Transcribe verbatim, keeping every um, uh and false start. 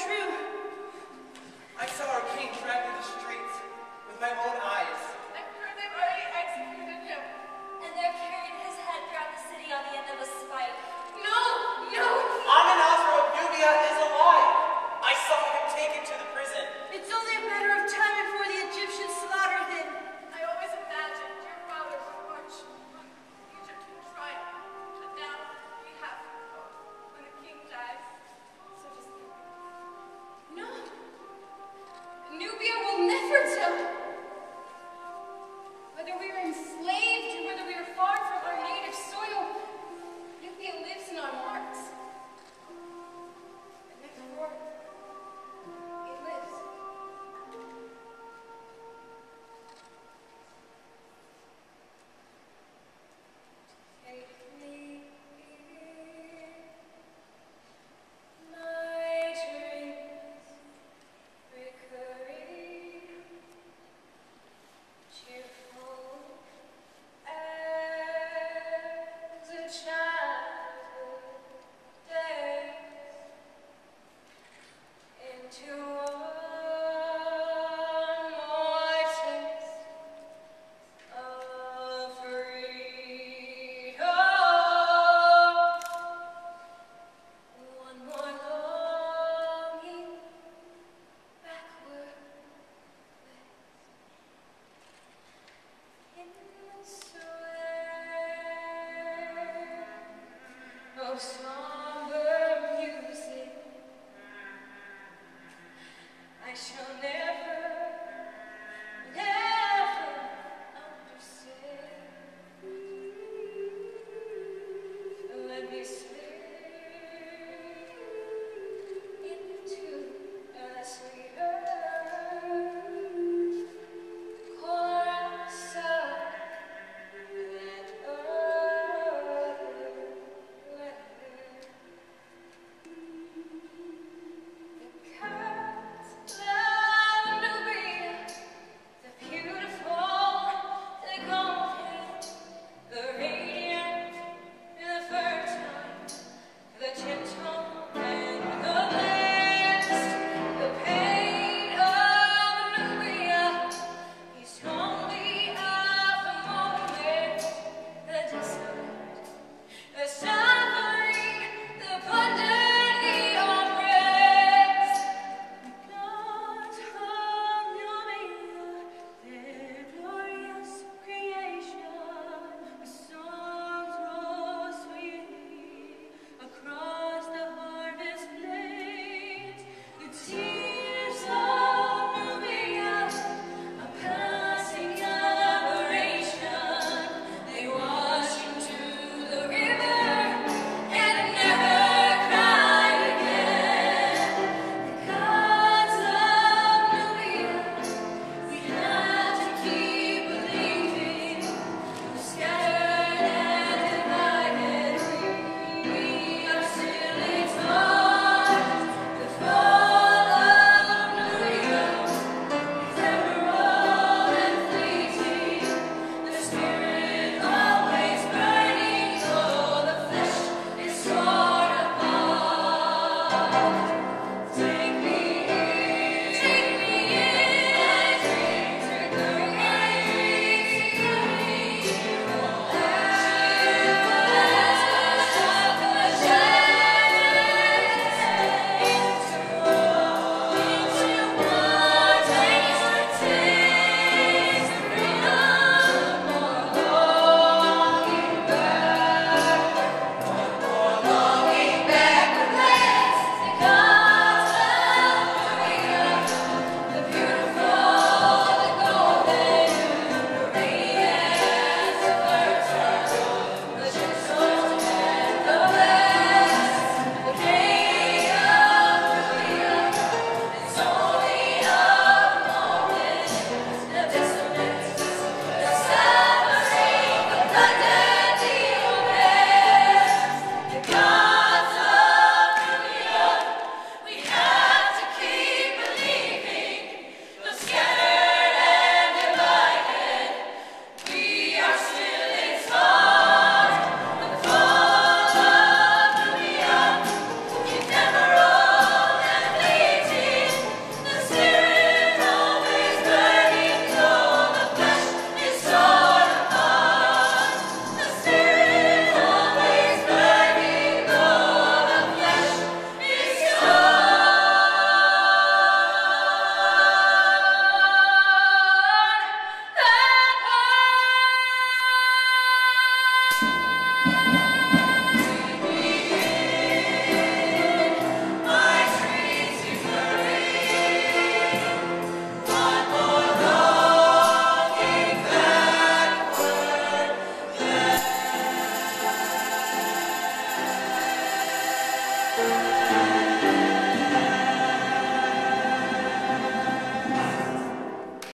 true. I saw our king dragged through the streets with my own eyes. I'm sure they've already executed him. And they're carrying his head throughout the city on the end of a spike. No, no. Amenhotep of Nubia is alive. I saw him taken to the prison. It's only a matter of time before the Egyptians slaughter him. I always imagined your father's march on Egypt in triumph, but now we have to go. When the king dies, so does Nubia. No. Nubia will never die. Whether we are enslaved or whether we are far from our native soil, Nubia lives in our hearts. And therefore, it lives. Take me in my dreams, recurring, cheerful as a childhood days, into one more taste of freedom, one more longing backward in sweat. Oh, so